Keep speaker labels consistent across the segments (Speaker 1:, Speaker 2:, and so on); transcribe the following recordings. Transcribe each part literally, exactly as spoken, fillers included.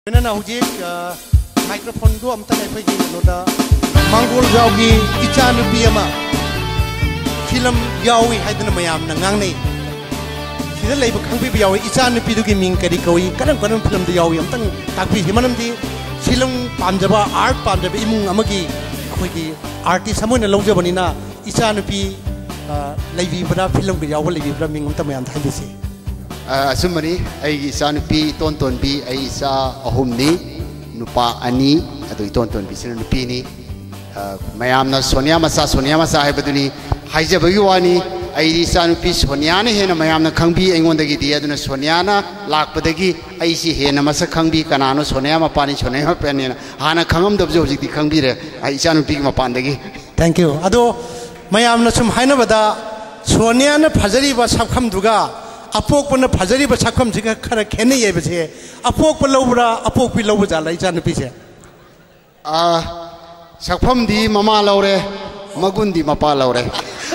Speaker 1: Nên là hujik microphone do am tanai phai gi noda Mangoljao gi icha nupi ama film yawi haidana mayam na ngang nei sida leiba khangbi bi yawi icha nupi du gi ming kari koi kanam kanam film du yawi am tang takbi himanam di film pamjaba art pamjaba imung amagi akhoi gi artist amoina lawjabani na icha nupi leibi bra film gi yawa leibi bra ming am tamayam thai bisi
Speaker 2: asumani ai isa nupi ton ton bi ai isa ahum ni nupa ani adu ton ton bi sin nupi ni mayam na sonia masa sonia masa hai baduni haije bagi wani ai isa nupi sonia ne hena mayam na khangbi engon dagi di aduna sonia na lak padagi ai si hena masa khangbi kanano sonia ma pani sonia ma pen ne hana khangam dab jo jik khangbi re ai isa nupi ma pan dagi
Speaker 1: thank you ado mayam na sum haina bada sonia na phajari ba sabkham duga apok pun phajari ba sakham jiga khara khene ye bese apok pa lobra apok pi lobu ja lai chan pi se
Speaker 2: a sakham di mama lore magun di mapa lore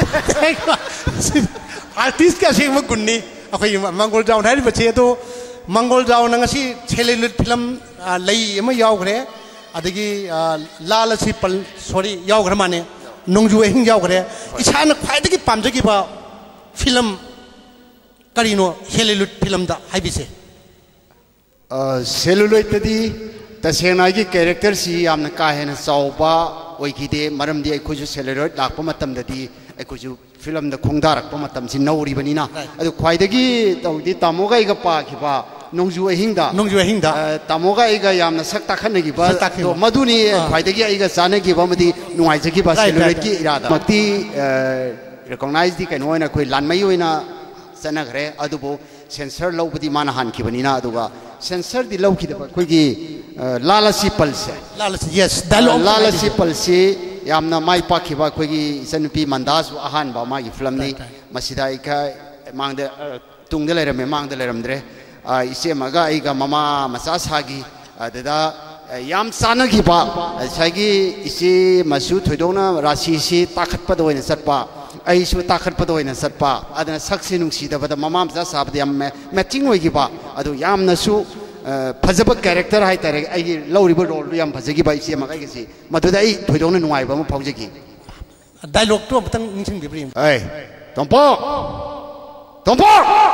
Speaker 1: artist ka sing magun ni akhoi Mangoljao nai ba che to Mangoljao na ngasi chelelut film lai ma yaw gre adagi lala si pal sorry yaw gre mane nongju hing yaw gre isana khwai dagi pamjagi ba film Karino celluloid film da hai bise
Speaker 2: celluloid tadi tasena gi character si amna ka hena sauba oikide maram di ai celluloid lakpa matam dadi ai film da khongda rakpa matam si nauri banina adu khwaidagi tawdi tamoga iga pa khiba nongju ahingda
Speaker 1: nongju ahingda
Speaker 2: tamoga iga yamna sakta khane gi ba to maduni khwaidagi iga sane gi ba madi nuai jagi ba celluloid gi irada makti recognize di kai noina khoi lanmai oina sanagre adubo sensor lobdi mana han kibanina aduga sensor di low ki da koigi lalasi pulse
Speaker 1: lalasi yes dialogue
Speaker 2: lalasi pulse yamna mai pa khiba koigi sanupi mandas ahan ba ma gi film ni masida ika mangde tungde lerame mangde leramdre ise maga iga mama masa sagi adada yam sana gi ba sagi ise masu thoidona rasi si takhat pa doina satpa ai su takhat pa doina satpa adana saksi nungsi da bada mamam sa sab de me matching oi gi ba adu yam na su phajaba character hai tare ai lawri ba role yam phajagi ba ise magai gi si madu da ai thoidona nuai ba ma phawjagi
Speaker 1: dialogue to batang ningsing bi brim
Speaker 2: ai tompo tompo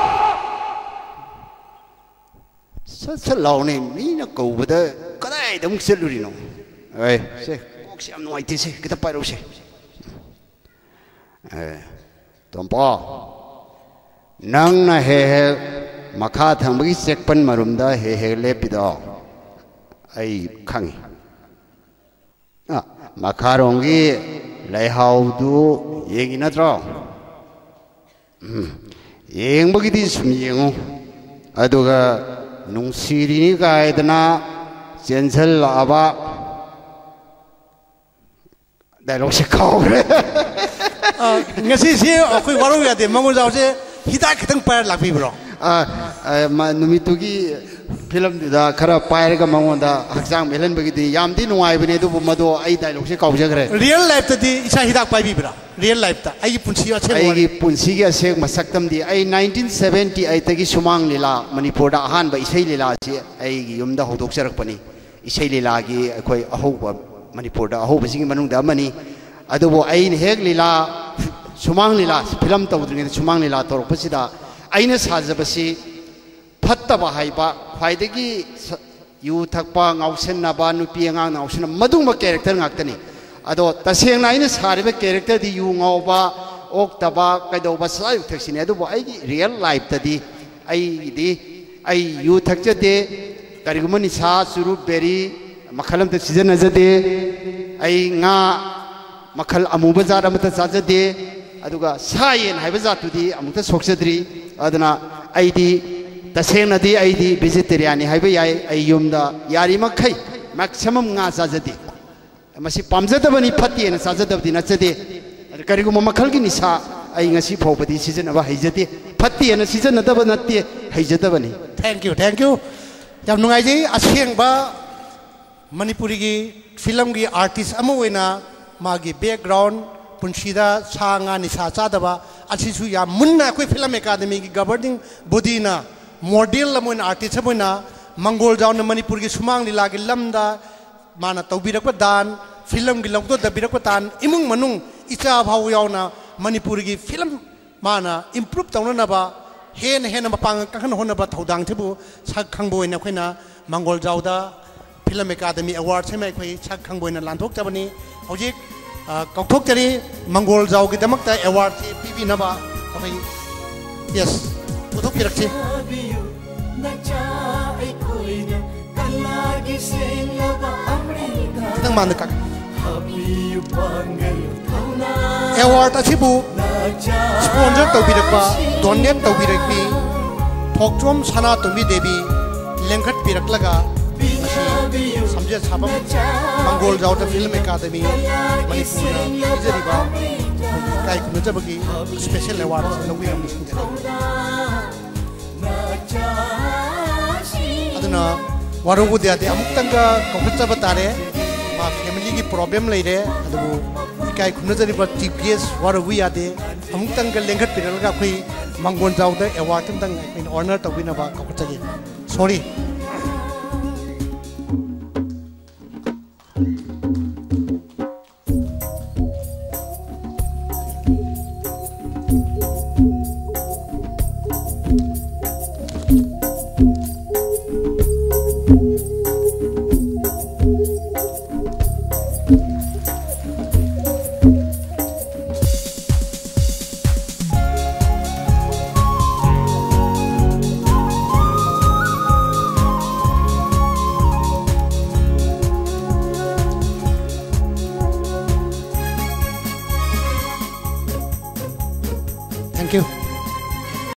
Speaker 2: sa sa law ne ni na ko bada kadai dam seluri no ai se kok si am nuai ti se kita pa ro se tompo nang na he he makha thang bagi sekpan marumda he he lepido ai khangi a makha rongi leihau du yengi na tro yeng bagi di sum yengu aduga nungsiri ni kaidana chensel aba dialogue se khau
Speaker 1: ngasi si akhoi waro ya de Mangoljao se hida khitang par lakbi bro
Speaker 2: a ma numitu gi film da khara pair ga mangonda haksang melan bagi di yam di nuai bane du mado ai dialogue se kau jagre
Speaker 1: real life ta di isa hida pai bi bra real life ta ai punsi a che
Speaker 2: ai gi punsi gi se masaktam di ai nineteen seventy-eight ta gi sumang lila Manipur da han ba isai lila si ai gi yum da hodok charak pani isai lila gi akhoi ahoba Manipur da ahoba sing manung da mani adubo ain hek lila sumang lila film tawdring sumang lila torok pasida aina sajabasi phattaba haiba khwaidagi yu thakpa ngausen na ba nupi anga ngausen madungba character ngaktani ado tasengna aina sariba character di yu ngauba oktaba kaidoba sai thaksine adubo ai real life tadi ai di ai yu thakjade karigumani sa suru beri makhalam ta season ajade ai nga makhal amuba zat amata sajade aduga sayen haiba zatudi amukta soksadri adana aidi tasengna di aidi vegetarian haiba yai ai yumda yari makhai maximum nga sajade masi pamjadabani phatti na sajadabdi nachade kariguma makhal gi nisa ai ngasi phobadi season aba haijade phatti na season nadaba natte haijadabani
Speaker 1: thank you thank you yam nungai ji aseng ba Manipuri gi film gi artist amoina magi background punshida sanga ni sa chadaba asisu ya munna koi film academy gi governing body na model amon artist amona Mangoljao na Manipur ki sumang lila ki lamda mana taubirak pa dan film ki longto dabirak pa tan imung manung icha bhaw yaw na Manipur ki film mana improve tawna na ba hen hen mapang kan hon ba thodang thibu sak khangbo ina khoina Mangoljao da Film Academy Award se mai khoi sak khangbo ina lanthok chabani hojik kauthok tari Mangoljao ki damakta award se pibi na ba khoi yes uthok pirak che nang man ka award achibu sponsor to birak ba donate to birak bi thokchom sana to mi devi lengkhat birak laga samje sabam Mangoljao da Film Academy Manipur ijariba kai kun jabagi special award lawi am aduna warugu de ade amuktanga kohcha batare ma family ki problem leire adu kai kun jariba T P S warugu ade amuktanga lengkhat birak laga khoi Mangoljao da award tang in honor to win ba kohcha gi sorry